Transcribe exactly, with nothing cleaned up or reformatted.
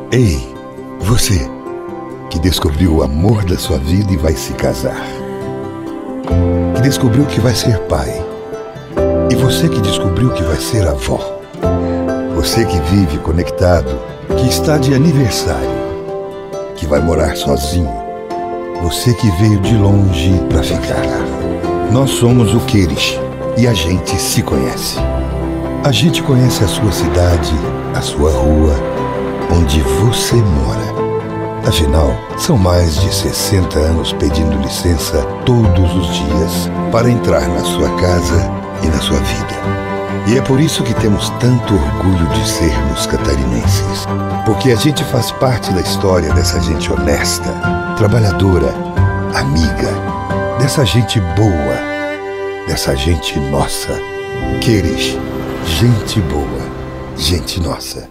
Ei, você que descobriu o amor da sua vida e vai se casar. Que descobriu que vai ser pai. E você que descobriu que vai ser avó. Você que vive conectado, que está de aniversário, que vai morar sozinho. Você que veio de longe para ficar. Nós somos o Queires e a gente se conhece. A gente conhece a sua cidade, a sua rua, onde você mora. Afinal, são mais de sessenta anos pedindo licença todos os dias para entrar na sua casa e na sua vida. E é por isso que temos tanto orgulho de sermos catarinenses. Porque a gente faz parte da história dessa gente honesta, trabalhadora, amiga, dessa gente boa, dessa gente nossa. Queires, gente boa, gente nossa.